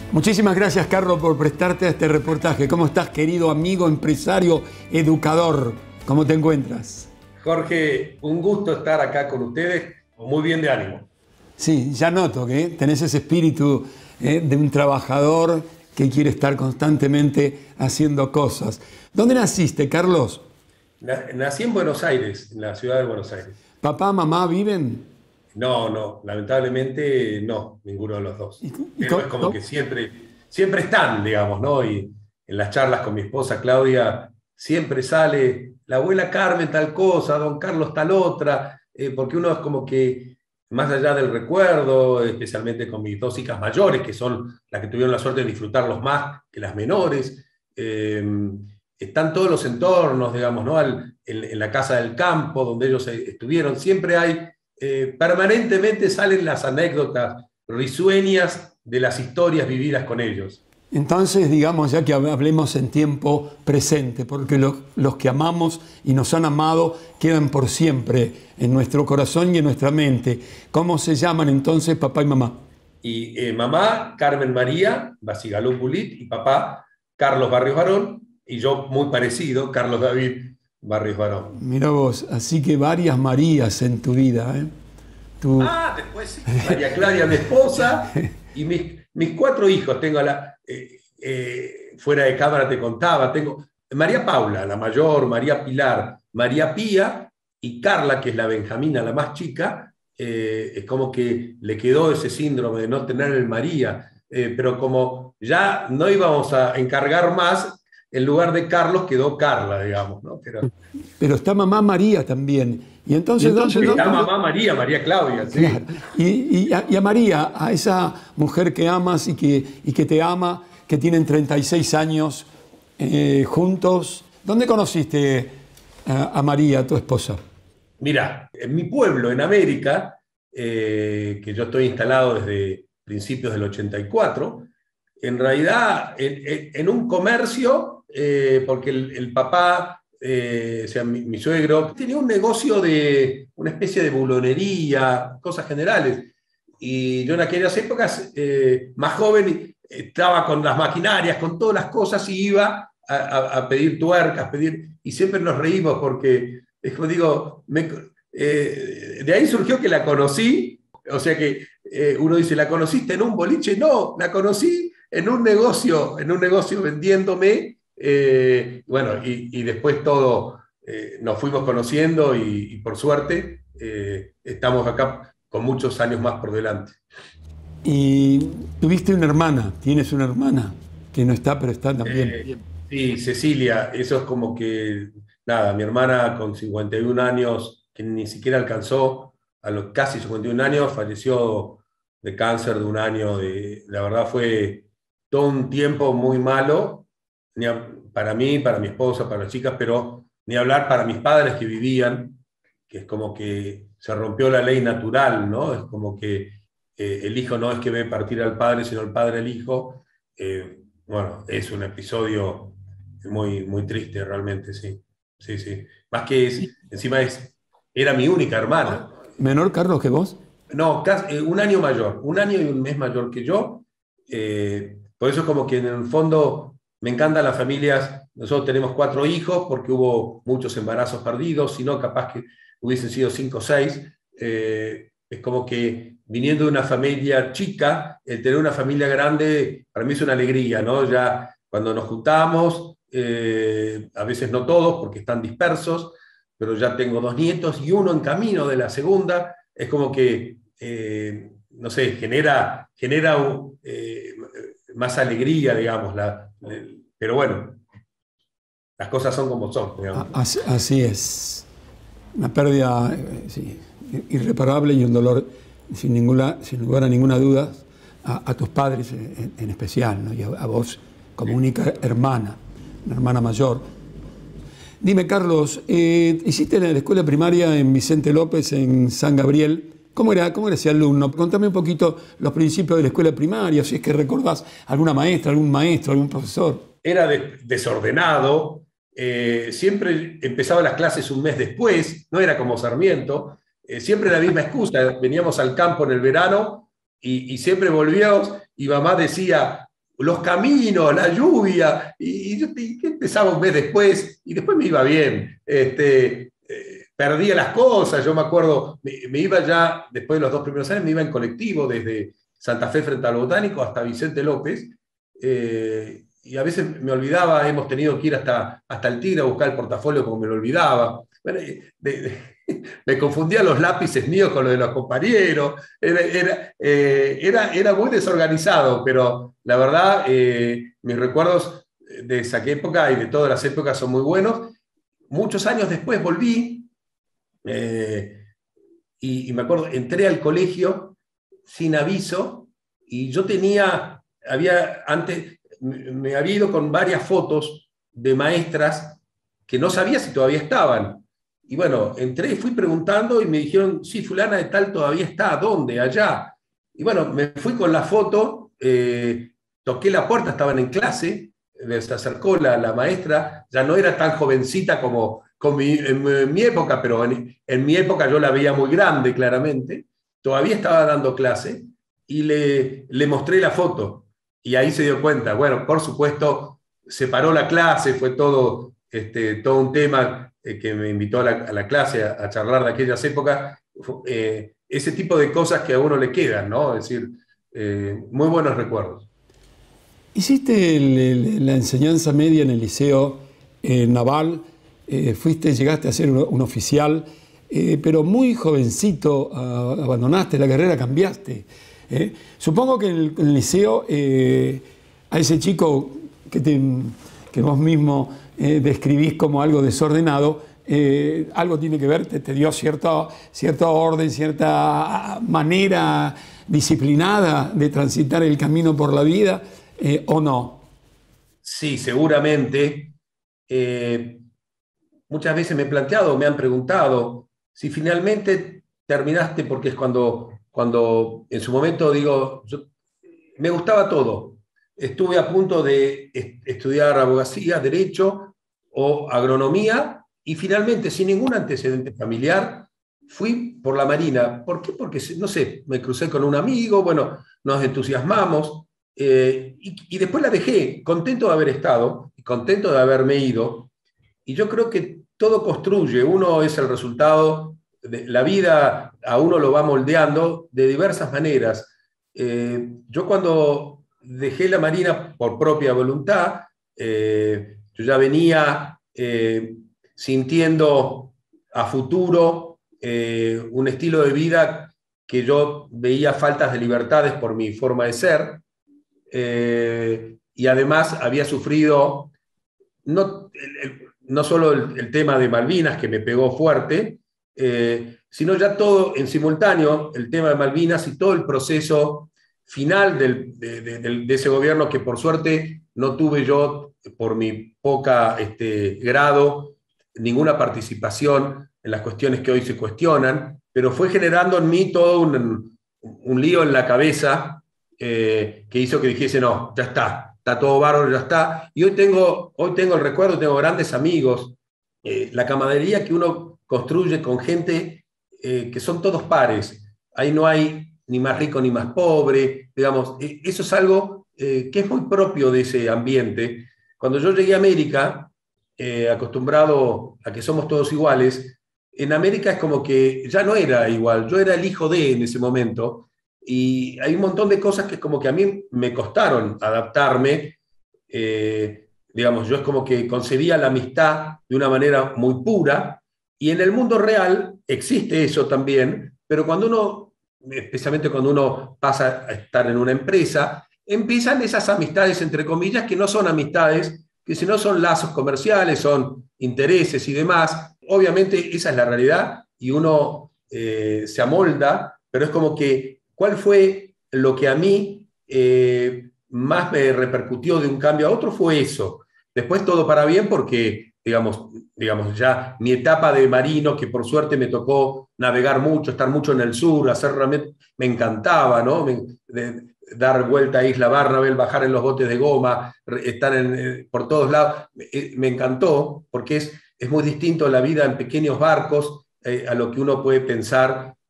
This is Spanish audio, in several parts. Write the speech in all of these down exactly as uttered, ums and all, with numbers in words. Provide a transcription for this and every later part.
Muchísimas gracias, Carlos, por prestarte a este reportaje. ¿Cómo estás, querido amigo, empresario, educador? ¿Cómo te encuentras? Jorge, un gusto estar acá con ustedes, muy bien de ánimo. Sí, ya noto que tenés ese espíritu eh, de un trabajador que quiere estar constantemente haciendo cosas. ¿Dónde naciste, Carlos? Nací en Buenos Aires, en la ciudad de Buenos Aires. ¿Papá, mamá viven? No, no, lamentablemente no, ninguno de los dos. ¿Y, y Pero co- es como co- que siempre, siempre están, digamos, ¿no? Y en las charlas con mi esposa Claudia siempre sale la abuela Carmen tal cosa, don Carlos tal otra, eh, porque uno es como que, más allá del recuerdo, especialmente con mis dos hijas mayores, que son las que tuvieron la suerte de disfrutarlos más que las menores, eh, están todos los entornos, digamos, ¿no? Al, en, en la casa del campo, donde ellos estuvieron, siempre hay eh, permanentemente salen las anécdotas risueñas de las historias vividas con ellos. Entonces, digamos, ya que hablemos en tiempo presente, porque los, los que amamos y nos han amado quedan por siempre en nuestro corazón y en nuestra mente. ¿Cómo se llaman entonces papá y mamá? Y eh, mamá, Carmen María Basigaló Pulit, y papá, Carlos Barrios Barón, y yo muy parecido, Carlos David Barrios Barón. Mira vos, así que varias Marías en tu vida, ¿eh? Tu... Ah, después sí, María Claudia, mi esposa, y mis, mis cuatro hijos. Tengo a la, eh, eh, fuera de cámara te contaba, tengo María Paula, la mayor, María Pilar, María Pía, y Carla, que es la Benjamina, la más chica, eh, es como que le quedó ese síndrome de no tener el María, eh, pero como ya no íbamos a encargar más, en lugar de Carlos quedó Carla, digamos, ¿no? Pero, Pero está mamá María también. Y entonces, y entonces ¿dónde, está dónde- mamá María, María Claudia, sí. Claro. Y, y a, y a María, a esa mujer que amas y que, y que te ama, que tienen treinta y seis años eh, juntos, ¿dónde conociste a, a María, tu esposa? Mira, en mi pueblo, en América, eh, que yo estoy instalado desde principios del ochenta y cuatro, en realidad en, en- en un comercio, eh, porque el, el papá, eh, o sea, mi, mi suegro, tenía un negocio de una especie de bulonería, cosas generales. Y yo en aquellas épocas, eh, más joven, estaba con las maquinarias, con todas las cosas, y iba a, a- a pedir tuercas, pedir, y siempre nos reímos porque, es como digo, me- eh, de ahí surgió que la conocí, o sea que eh, uno dice, ¿la conociste en un boliche? No, la conocí en un negocio, en un negocio vendiéndome, eh, bueno, y, y después todo, eh, nos fuimos conociendo y, y por suerte eh, estamos acá con muchos años más por delante. Y tuviste una hermana, tienes una hermana que no está, pero está también. Eh, sí, Cecilia, eso es como que, nada, mi hermana con cincuenta y un años, que ni siquiera alcanzó a los casi cincuenta y un años, falleció de cáncer de un año. De, la verdad fue todo un tiempo muy malo, ni a- para mí, para mi esposa, para las chicas, pero ni hablar para mis padres que vivían, que es como que se rompió la ley natural, ¿no? Es como que eh, el hijo no es que ve partir al padre, sino el padre al hijo. Eh, bueno, es un episodio muy, muy triste realmente, sí. Sí, sí. Más que es, encima es, era mi única hermana. ¿Menor, Carlos, que vos? No, casi, eh, un año mayor, un año y un mes mayor que yo. Eh, por eso es como que en el fondo me encantan las familias. Nosotros tenemos cuatro hijos porque hubo muchos embarazos perdidos, si no capaz que hubiesen sido cinco o seis. Eh, es como que viniendo de una familia chica, el tener una familia grande para mí es una alegría, ¿no? Ya cuando nos juntamos, eh, a veces no todos porque están dispersos, pero ya tengo dos nietos y uno en camino de la segunda. Es como que eh, no sé, genera, genera un, eh, más alegría, digamos. La, el, pero bueno, las cosas son como son, digamos. Así, así es. Una pérdida eh, sí, irreparable y un dolor sin, ninguna, sin lugar a ninguna duda a, a tus padres en, en especial, ¿no? Y a, a vos como única hermana, una hermana mayor. Dime, Carlos, eh, hiciste la escuela primaria en Vicente López, en San Gabriel. ¿Cómo era, cómo era ese alumno? Contame un poquito los principios de la escuela primaria, si es que recordás alguna maestra, algún maestro, algún profesor. Era de, desordenado, eh, siempre empezaba las clases un mes después, no era como Sarmiento, eh, siempre la misma excusa, veníamos al campo en el verano y, y siempre volvíamos y mamá decía, los caminos, la lluvia, y, y yo y empezaba un mes después, y después me iba bien. Este, eh, perdía las cosas, yo me acuerdo, me, me iba ya, después de los dos primeros años, me iba en colectivo desde Santa Fe frente al Botánico hasta Vicente López, eh, y a veces me olvidaba, hemos tenido que ir hasta, hasta el Tigre a buscar el portafolio porque me lo olvidaba. Bueno, de, de, me confundía los lápices míos con los de los compañeros, era, era, eh, era, era muy desorganizado, pero la verdad, eh, mis recuerdos de esa época y de todas las épocas son muy buenos. Muchos años después volví, eh, y, y me acuerdo, entré al colegio sin aviso, y yo tenía, había antes, me había ido con varias fotos de maestras que no sabía si todavía estaban. Y bueno, entré y fui preguntando y me dijeron, sí, fulana de tal todavía está, ¿dónde? Allá. Y bueno, me fui con la foto, eh, toqué la puerta, estaban en clase, se acercó la, la maestra, ya no era tan jovencita como, como mi, en, en mi época, pero en, en mi época yo la veía muy grande, claramente, todavía estaba dando clase, y le, le mostré la foto, y ahí se dio cuenta. Bueno, por supuesto, se paró la clase, fue todo, este, todo un tema eh, que me invitó a la, a la clase a, a charlar de aquellas épocas, eh, ese tipo de cosas que a uno le quedan, ¿no? Es decir, eh, muy buenos recuerdos. Hiciste el, el, la enseñanza media en el Liceo eh, Naval, eh, fuiste, llegaste a ser un, un oficial, eh, pero muy jovencito uh, abandonaste la carrera, cambiaste. ¿eh? Supongo que en el, en el liceo, eh, a ese chico que, te, que vos mismo eh, describís como algo desordenado, eh, algo tiene que ver, te, te dio cierta, cierta orden, cierta manera disciplinada de transitar el camino por la vida. Eh, ¿O no? Sí, seguramente. Eh, muchas veces me he planteado, me han preguntado si finalmente terminaste, porque es cuando, cuando en su momento digo, yo, me gustaba todo. Estuve a punto de estudiar abogacía, derecho o agronomía, y finalmente, sin ningún antecedente familiar, fui por la Marina. ¿Por qué? Porque, no sé, me crucé con un amigo, bueno, nos entusiasmamos. Eh, y, y después la dejé, contento de haber estado, contento de haberme ido, y yo creo que todo construye, uno es el resultado, de, la vida a uno lo va moldeando de diversas maneras. Eh, yo cuando dejé la Marina por propia voluntad, eh, yo ya venía eh, sintiendo a futuro eh, un estilo de vida que yo veía faltas de libertades por mi forma de ser. Eh, y además había sufrido no, el, el, no solo el, el, tema de Malvinas, que me pegó fuerte, eh, sino ya todo en simultáneo, el tema de Malvinas y todo el proceso final del, de, de, de, ese gobierno, que por suerte no tuve yo, por mi poca este, grado, ninguna participación en las cuestiones que hoy se cuestionan, pero fue generando en mí todo un, un lío en la cabeza, Eh, que hizo que dijese, no, ya está, está todo bárbaro, ya está. Y hoy tengo, hoy tengo el recuerdo, tengo grandes amigos, eh, la camaradería que uno construye con gente eh, que son todos pares. Ahí no hay ni más rico ni más pobre, digamos, eh, eso es algo eh, que es muy propio de ese ambiente. Cuando yo llegué a América, eh, acostumbrado a que somos todos iguales, en América es como que ya no era igual, yo era el hijo de en ese momento. Y hay un montón de cosas que como que a mí me costaron adaptarme. Eh, digamos, yo es como que concebía la amistad de una manera muy pura, y en el mundo real existe eso también, pero cuando uno, especialmente cuando uno pasa a estar en una empresa, empiezan esas amistades, entre comillas, que no son amistades, que si no son lazos comerciales, son intereses y demás. Obviamente esa es la realidad y uno eh, se amolda, pero es como que ¿cuál fue lo que a mí eh, más me repercutió de un cambio a otro? Fue eso. Después todo para bien porque, digamos, digamos, ya mi etapa de marino, que por suerte me tocó navegar mucho, estar mucho en el sur, hacer realmente, me encantaba, ¿no? Me, de, dar vuelta a Isla Barnabel, bajar en los botes de goma, estar en, por todos lados, me, me encantó porque es, es muy distinto la vida en pequeños barcos eh, a lo que uno puede pensar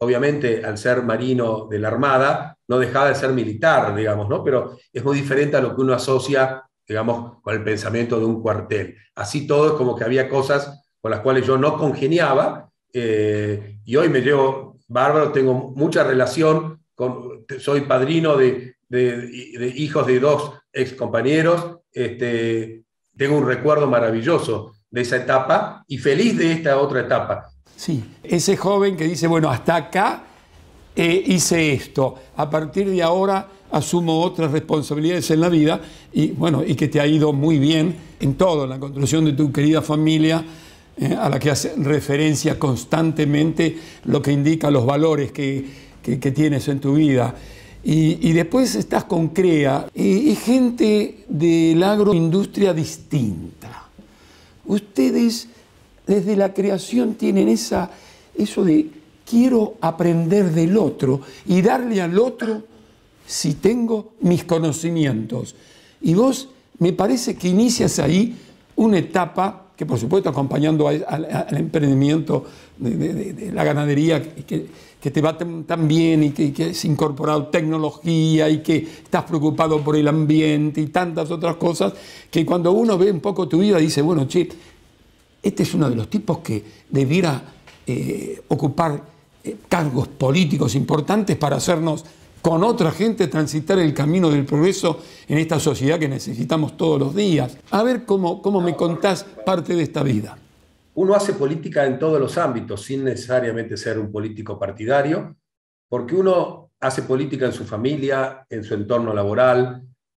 obviamente al ser marino de la Armada, no dejaba de ser militar, digamos, ¿no? Pero es muy diferente a lo que uno asocia, digamos, con el pensamiento de un cuartel. Así todo es como que había cosas con las cuales yo no congeniaba, eh, y hoy me llevo bárbaro, tengo mucha relación, con, soy padrino de, de, de hijos de dos ex compañeros, este, tengo un recuerdo maravilloso de esa etapa y feliz de esta otra etapa. Sí, ese joven que dice, bueno, hasta acá eh, hice esto, a partir de ahora asumo otras responsabilidades en la vida y bueno, y que te ha ido muy bien en todo, en la construcción de tu querida familia, eh, a la que hace referencia constantemente, lo que indica los valores que, que, que tienes en tu vida. Y, y después estás con CREA, y, y gente de la agroindustria distinta. Ustedes desde la creación tienen esa, eso de quiero aprender del otro y darle al otro si tengo mis conocimientos. Y vos me parece que inicias ahí una etapa que por supuesto acompañando al, al emprendimiento de, de, de la ganadería que, que te va tan, tan bien y que, que has incorporado tecnología y que estás preocupado por el ambiente y tantas otras cosas, que cuando uno ve un poco tu vida dice, bueno, che, este es uno de los tipos que debiera eh, ocupar eh, cargos políticos importantes para hacernos con otra gente transitar el camino del progreso en esta sociedad que necesitamos todos los días. A ver cómo, cómo me contás parte de esta vida. Uno hace política en todos los ámbitos, sin necesariamente ser un político partidario, porque uno hace política en su familia, en su entorno laboral,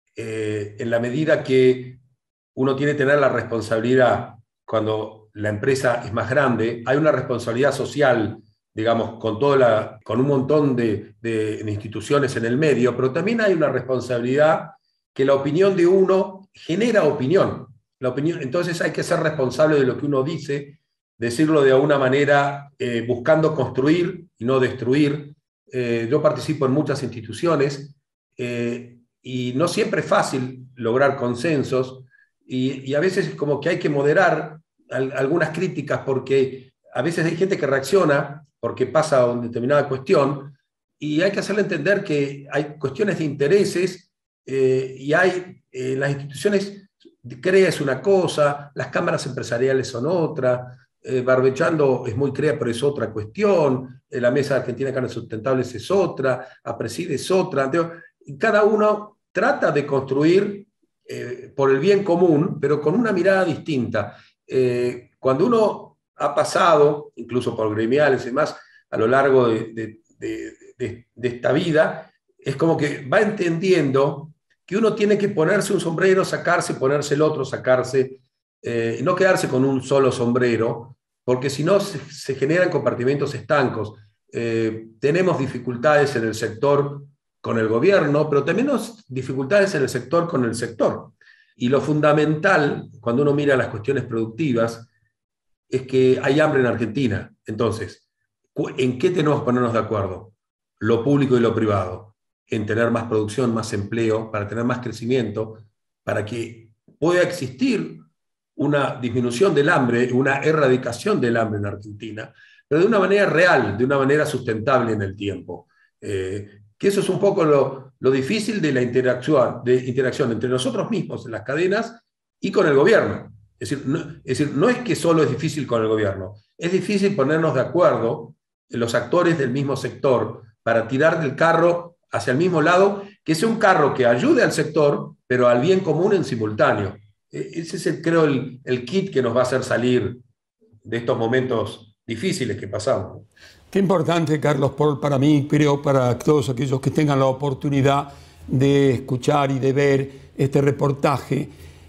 eh, en la medida que uno tiene que tener la responsabilidad, cuando la empresa es más grande, hay una responsabilidad social, digamos, con, toda la, con un montón de, de, de instituciones en el medio, pero también hay una responsabilidad que la opinión de uno genera opinión. La opinión, entonces hay que ser responsable de lo que uno dice, decirlo de alguna manera eh, buscando construir y no destruir. Eh, yo participo en muchas instituciones eh, y no siempre es fácil lograr consensos y, y a veces es como que hay que moderar al, algunas críticas porque a veces hay gente que reacciona porque pasa una determinada cuestión y hay que hacerle entender que hay cuestiones de intereses eh, y hay eh, las instituciones. CREA es una cosa, las cámaras empresariales son otra, eh, Barbechando es muy CREA, pero es otra cuestión, eh, la Mesa Argentina de Carnes Sustentables es otra, APRESID es otra, y cada uno trata de construir eh, por el bien común, pero con una mirada distinta. Eh, cuando uno ha pasado, incluso por gremiales y demás, a lo largo de, de, de, de, de esta vida, es como que va entendiendo que uno tiene que ponerse un sombrero, sacarse, ponerse el otro, sacarse, eh, y no quedarse con un solo sombrero, porque si no se, se generan compartimentos estancos. Eh, tenemos dificultades en el sector con el gobierno, pero también tenemos dificultades en el sector con el sector. Y lo fundamental, cuando uno mira las cuestiones productivas, es que hay hambre en Argentina. Entonces, ¿en qué tenemos que ponernos de acuerdo? Lo público y lo privado. En tener más producción, más empleo, para tener más crecimiento, para que pueda existir una disminución del hambre, una erradicación del hambre en Argentina, pero de una manera real, de una manera sustentable en el tiempo. Eh, que eso es un poco lo, lo difícil de la interacción, de interacción entre nosotros mismos en las cadenas y con el gobierno. Es decir, no, es decir, no es que solo es difícil con el gobierno, es difícil ponernos de acuerdo en los actores del mismo sector para tirar del carro hacia el mismo lado, que sea un carro que ayude al sector, pero al bien común en simultáneo. Ese es, el, creo, el, el kit que nos va a hacer salir de estos momentos difíciles que pasamos. Qué importante, Carlos Paul, para mí, creo, para todos aquellos que tengan la oportunidad de escuchar y de ver este reportaje,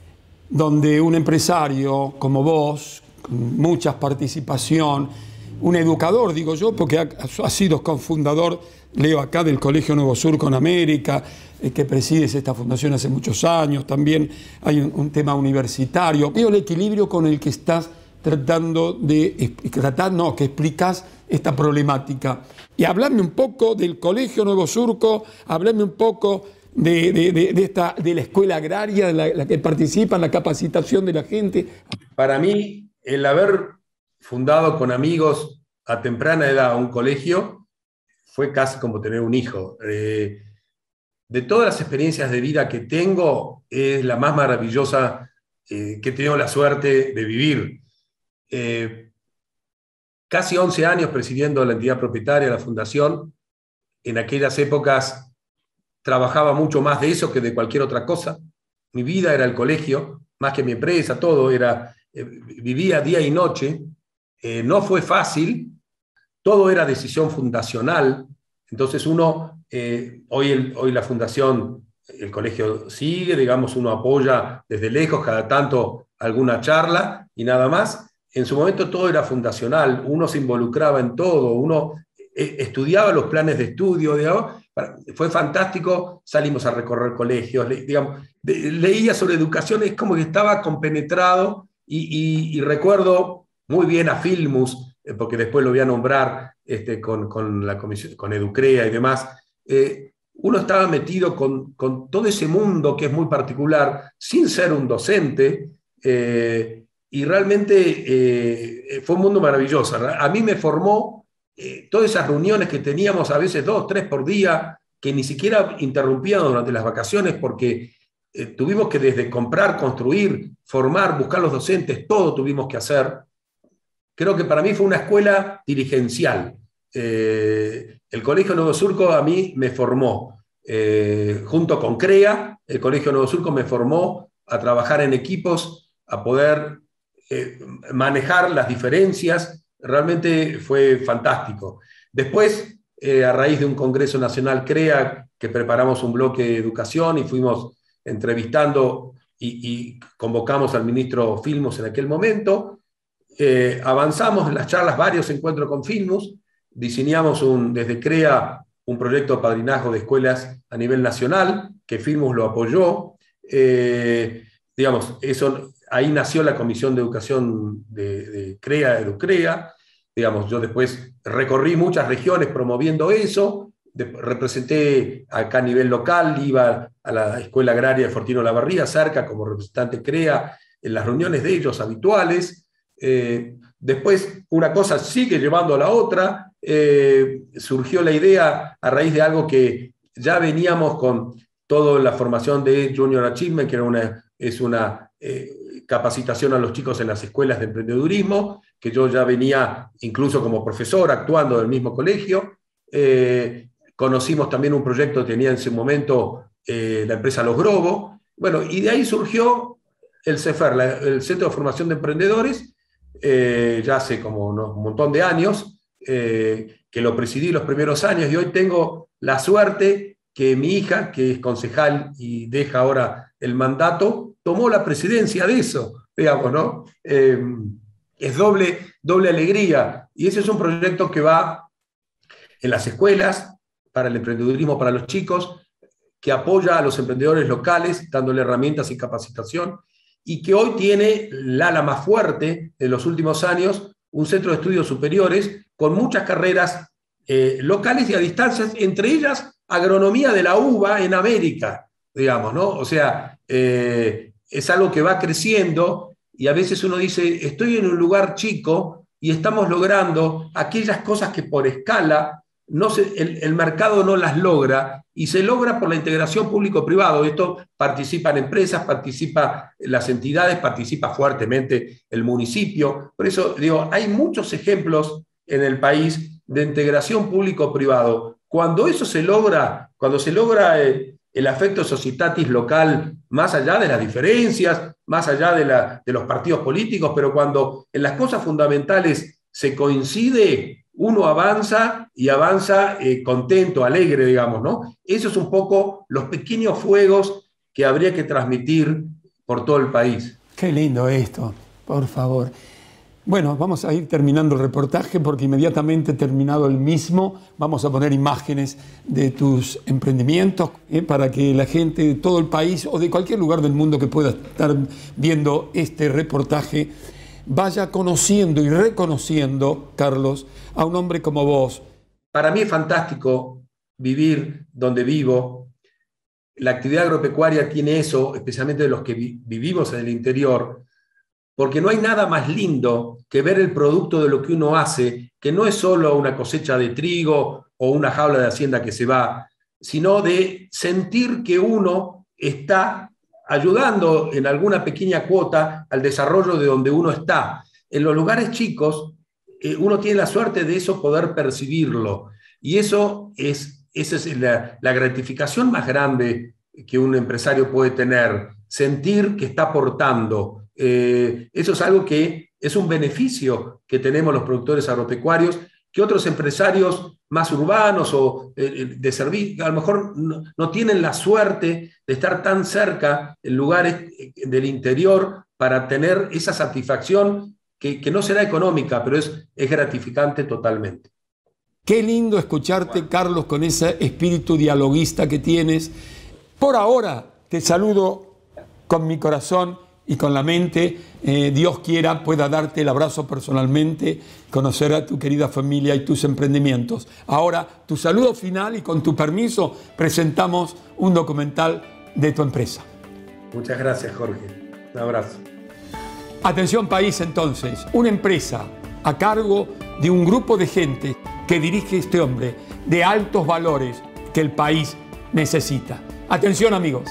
donde un empresario como vos, con mucha participación, un educador, digo yo, porque ha, ha sido cofundador, leo acá, del Colegio Nuevo Sur con América, eh, que presides esta fundación hace muchos años, también hay un, un tema universitario. Veo el equilibrio con el que estás tratando de, tratar, no, que explicas esta problemática. Y hablame un poco del Colegio Nuevo Surco, hablame un poco de, de, de, de, esta, de la escuela agraria, de la, la que participa en la capacitación de la gente. Para mí, el haber fundado con amigos a temprana edad un colegio fue casi como tener un hijo. Eh, de todas las experiencias de vida que tengo, es la más maravillosa eh, que he tenido la suerte de vivir. Eh, casi once años presidiendo la entidad propietaria, la fundación. En aquellas épocas trabajaba mucho más de eso que de cualquier otra cosa. Mi vida era el colegio, más que mi empresa, todo era, eh, vivía día y noche. Eh, no fue fácil, todo era decisión fundacional. Entonces uno, eh, hoy, el, hoy la fundación, el colegio sigue, digamos, uno apoya desde lejos, cada tanto alguna charla y nada más. En su momento todo era fundacional, uno se involucraba en todo, uno eh, estudiaba los planes de estudio, digamos, fue fantástico, salimos a recorrer colegios, le, digamos, de, leía sobre educación, es como que estaba compenetrado y, y, y recuerdo muy bien a Filmus, eh, porque después lo voy a nombrar este, con, con, la comisión, con Educrea y demás. Eh, uno estaba metido con, con todo ese mundo que es muy particular, sin ser un docente, eh, y realmente eh, fue un mundo maravilloso. A mí me formó eh, todas esas reuniones que teníamos a veces dos, tres por día, que ni siquiera interrumpían durante las vacaciones, porque eh, tuvimos que desde comprar, construir, formar, buscar los docentes, todo tuvimos que hacer. Creo que para mí fue una escuela dirigencial. Eh, el Colegio Nuevo Surco a mí me formó. Eh, junto con CREA, el Colegio Nuevo Surco me formó a trabajar en equipos, a poder eh, manejar las diferencias. Realmente fue fantástico. Después, eh, a raíz de un Congreso Nacional CREA, que preparamos un bloque de educación y fuimos entrevistando y, y convocamos al ministro Filmus en aquel momento, eh, avanzamos en las charlas, varios encuentros con Filmus, diseñamos un, desde CREA un proyecto de padrinazgo de escuelas a nivel nacional, que Filmus lo apoyó. Eh, digamos, eso, ahí nació la Comisión de Educación de, de CREA, EduCREA. Digamos, yo después recorrí muchas regiones promoviendo eso, de, representé acá a nivel local, iba a la Escuela Agraria de Fortino Lavarría, cerca, como representante CREA, en las reuniones de ellos habituales. Eh, después, una cosa sigue llevando a la otra. Eh, surgió la idea a raíz de algo que ya veníamos con toda la formación de Junior Achievement, que era una, es una eh, capacitación a los chicos en las escuelas de emprendedurismo, que yo ya venía incluso como profesor actuando del mismo colegio. Eh, conocimos también un proyecto que tenía en ese momento eh, la empresa Los Grobo. Bueno, y de ahí surgió el CEFER, la, el Centro de Formación de Emprendedores, eh, ya hace como unos, un montón de años, eh, que lo presidí los primeros años, y hoy tengo la suerte que mi hija, que es concejal y deja ahora el mandato, tomó la presidencia de eso, digamos, ¿no? Eh, es doble, doble alegría, y ese es un proyecto que va en las escuelas, para el emprendedurismo para los chicos, que apoya a los emprendedores locales, dándole herramientas y capacitación, y que hoy tiene el ala más fuerte de los últimos años, un centro de estudios superiores con muchas carreras eh, locales y a distancias, entre ellas agronomía de la uva en América, digamos, ¿no? O sea, eh, es algo que va creciendo, y a veces uno dice, estoy en un lugar chico y estamos logrando aquellas cosas que por escala no se, el, el mercado no las logra, y se logra por la integración público-privado. Esto participan empresas, participan las entidades, participa fuertemente el municipio. Por eso digo, hay muchos ejemplos en el país de integración público-privado. Cuando eso se logra, cuando se logra el, el affectio societatis local, más allá de las diferencias, más allá de, la, de los partidos políticos, pero cuando en las cosas fundamentales se coincide, uno avanza y avanza eh, contento, alegre, digamos, ¿no? Eso es un poco los pequeños fuegos que habría que transmitir por todo el país. Qué lindo esto, por favor. Bueno, vamos a ir terminando el reportaje, porque inmediatamente terminado el mismo vamos a poner imágenes de tus emprendimientos eh, para que la gente de todo el país o de cualquier lugar del mundo que pueda estar viendo este reportaje vaya conociendo y reconociendo, Carlos, a un hombre como vos. Para mí es fantástico vivir donde vivo. La actividad agropecuaria tiene eso, especialmente de los que vi vivimos en el interior, porque no hay nada más lindo que ver el producto de lo que uno hace, que no es solo una cosecha de trigo o una jaula de hacienda que se va, sino de sentir que uno está ayudando en alguna pequeña cuota al desarrollo de donde uno está. En los lugares chicos, eh, uno tiene la suerte de eso poder percibirlo, y eso es, esa es la, la gratificación más grande que un empresario puede tener, sentir que está aportando. Eh, eso es algo que es un beneficio que tenemos los productores agropecuarios, que otros empresarios más urbanos o eh, de servicio, a lo mejor no, no tienen la suerte de estar tan cerca en lugares del interior para tener esa satisfacción que, que no será económica, pero es, es gratificante totalmente. Qué lindo escucharte, Carlos, con ese espíritu dialoguista que tienes. Por ahora te saludo con mi corazón y con la mente. Eh, Dios quiera pueda darte el abrazo personalmente, conocer a tu querida familia y tus emprendimientos. Ahora, tu saludo final y con tu permiso presentamos un documental de tu empresa. Muchas gracias, Jorge. Un abrazo. Atención país, entonces, una empresa a cargo de un grupo de gente que dirige este hombre de altos valores que el país necesita. Atención, amigos.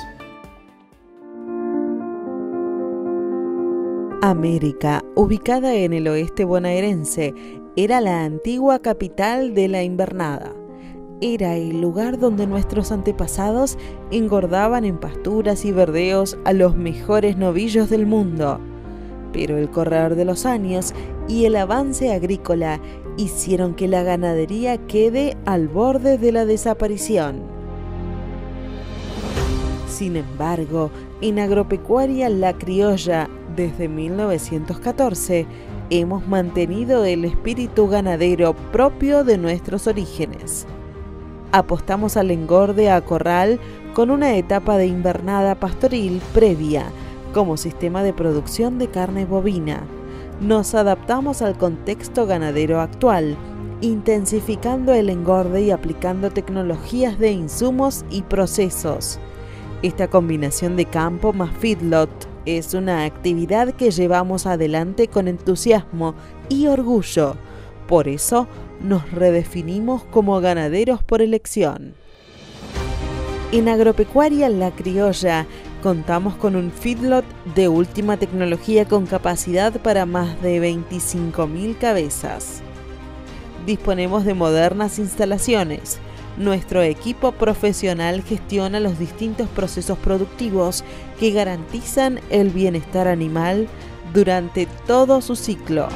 América, ubicada en el oeste bonaerense, era la antigua capital de la invernada. Era el lugar donde nuestros antepasados engordaban en pasturas y verdeos a los mejores novillos del mundo. Pero el correr de los años y el avance agrícola hicieron que la ganadería quede al borde de la desaparición. Sin embargo, en Agropecuaria La Criolla, desde mil novecientos catorce, hemos mantenido el espíritu ganadero propio de nuestros orígenes. Apostamos al engorde a corral con una etapa de invernada pastoril previa, como sistema de producción de carne bovina. Nos adaptamos al contexto ganadero actual, intensificando el engorde y aplicando tecnologías de insumos y procesos. Esta combinación de campo más feedlot es una actividad que llevamos adelante con entusiasmo y orgullo. Por eso nos redefinimos como ganaderos por elección. En Agropecuaria La Criolla contamos con un feedlot de última tecnología con capacidad para más de veinticinco mil cabezas. Disponemos de modernas instalaciones. Nuestro equipo profesional gestiona los distintos procesos productivos que garantizan el bienestar animal durante todo su ciclo.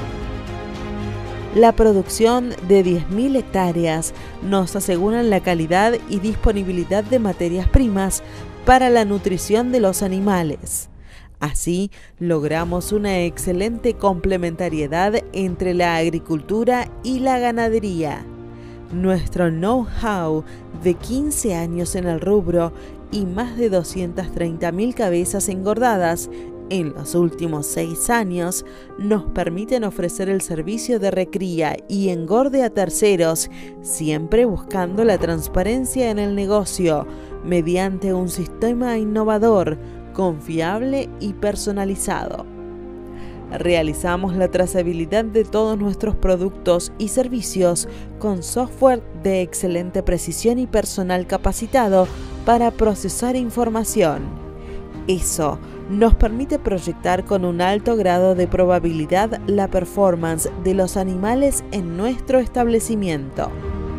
La producción de diez mil hectáreas nos aseguran la calidad y disponibilidad de materias primas para la nutrición de los animales. Así, logramos una excelente complementariedad entre la agricultura y la ganadería. Nuestro know-how de quince años en el rubro y más de doscientas treinta mil cabezas engordadas en los últimos seis años nos permiten ofrecer el servicio de recría y engorde a terceros, siempre buscando la transparencia en el negocio, mediante un sistema innovador, confiable y personalizado. Realizamos la trazabilidad de todos nuestros productos y servicios con software de excelente precisión y personal capacitado para procesar información. Eso nos permite proyectar con un alto grado de probabilidad la performance de los animales en nuestro establecimiento.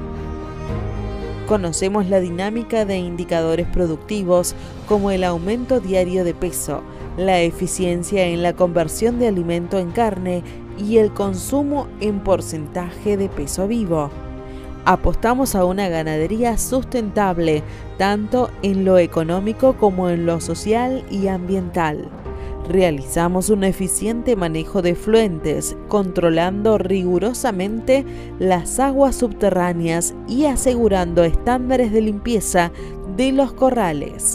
Conocemos la dinámica de indicadores productivos como el aumento diario de peso, la eficiencia en la conversión de alimento en carne y el consumo en porcentaje de peso vivo. Apostamos a una ganadería sustentable, tanto en lo económico como en lo social y ambiental. Realizamos un eficiente manejo de efluentes, controlando rigurosamente las aguas subterráneas y asegurando estándares de limpieza de los corrales.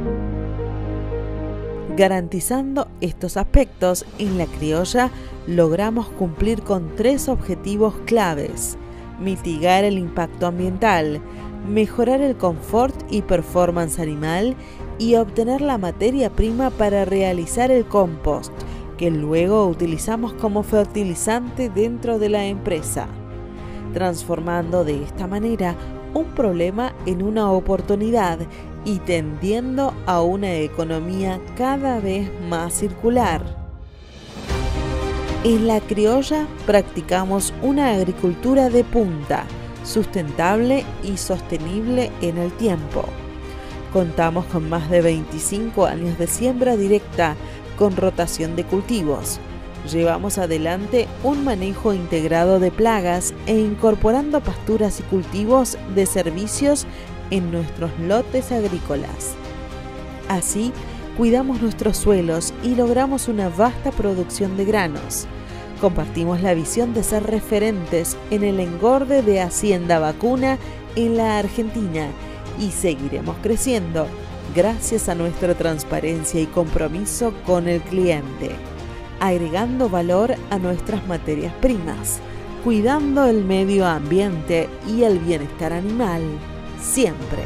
Garantizando estos aspectos, en La Criolla logramos cumplir con tres objetivos claves: mitigar el impacto ambiental, mejorar el confort y performance animal y obtener la materia prima para realizar el compost, que luego utilizamos como fertilizante dentro de la empresa. transformando de esta manera un problema en una oportunidad y tendiendo a una economía cada vez más circular. En La Criolla practicamos una agricultura de punta, sustentable y sostenible en el tiempo. Contamos con más de veinticinco años de siembra directa con rotación de cultivos. Llevamos adelante un manejo integrado de plagas e incorporando pasturas y cultivos de servicios en nuestros lotes agrícolas. Así, cuidamos nuestros suelos y logramos una vasta producción de granos. Compartimos la visión de ser referentes en el engorde de hacienda vacuna en la Argentina y seguiremos creciendo gracias a nuestra transparencia y compromiso con el cliente, agregando valor a nuestras materias primas, cuidando el medio ambiente y el bienestar animal, siempre.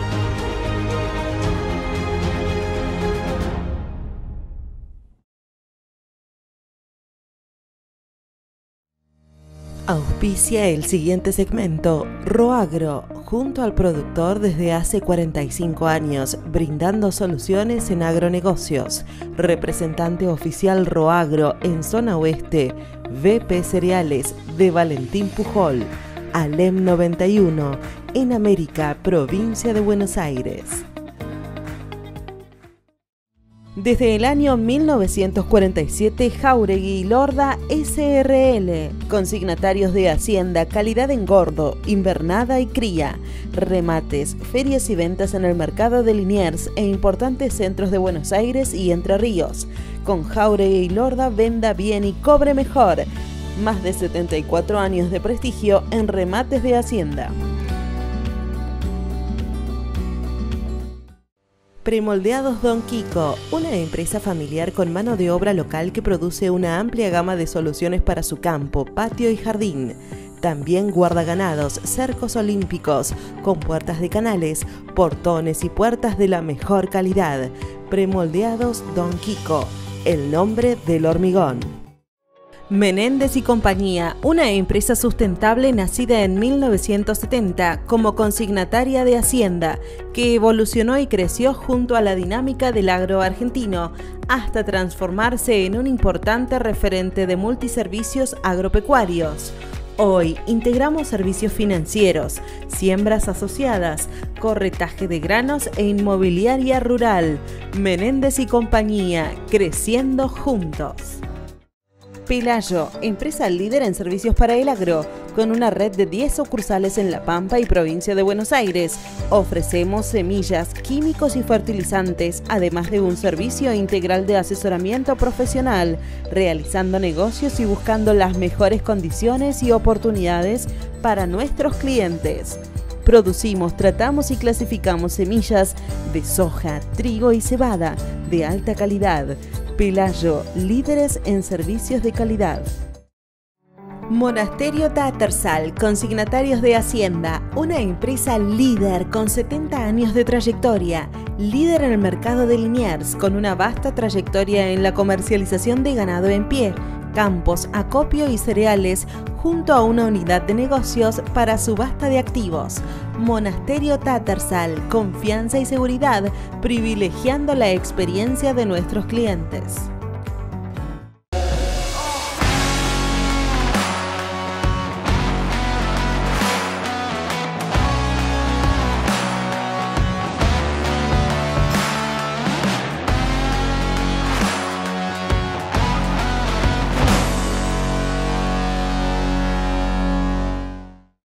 Auspicia el siguiente segmento Roagro, junto al productor desde hace cuarenta y cinco años, brindando soluciones en agronegocios. Representante oficial Roagro en zona oeste, V P Cereales de Valentín Pujol, Alem noventa y uno, en América, provincia de Buenos Aires. Desde el año mil novecientos cuarenta y siete, Jáuregui y Lorda S R L, consignatarios de Hacienda, calidad en gordo, invernada y cría, remates, ferias y ventas en el mercado de Liniers e importantes centros de Buenos Aires y Entre Ríos. Con Jáuregui y Lorda, venda bien y cobre mejor. Más de setenta y cuatro años de prestigio en remates de Hacienda. Premoldeados Don Quico, una empresa familiar con mano de obra local que produce una amplia gama de soluciones para su campo, patio y jardín. También guardaganados, cercos olímpicos, con puertas de canales, portones y puertas de la mejor calidad. Premoldeados Don Quico, el nombre del hormigón. Menéndez y Compañía, una empresa sustentable nacida en mil novecientos setenta como consignataria de Hacienda, que evolucionó y creció junto a la dinámica del agro argentino, hasta transformarse en un importante referente de multiservicios agropecuarios. Hoy integramos servicios financieros, siembras asociadas, corretaje de granos e inmobiliaria rural. Menéndez y Compañía, creciendo juntos. Pelayo, empresa líder en servicios para el agro, con una red de diez sucursales en La Pampa y provincia de Buenos Aires. Ofrecemos semillas, químicos y fertilizantes, además de un servicio integral de asesoramiento profesional, realizando negocios y buscando las mejores condiciones y oportunidades para nuestros clientes. Producimos, tratamos y clasificamos semillas de soja, trigo y cebada de alta calidad. Pelayo, líderes en servicios de calidad. Monasterio Tattersall, consignatarios de Hacienda, una empresa líder con setenta años de trayectoria, líder en el mercado de Liniers, con una vasta trayectoria en la comercialización de ganado en pie, campos, acopio y cereales, junto a una unidad de negocios para subasta de activos. Monasterio Tattersall, confianza y seguridad, privilegiando la experiencia de nuestros clientes.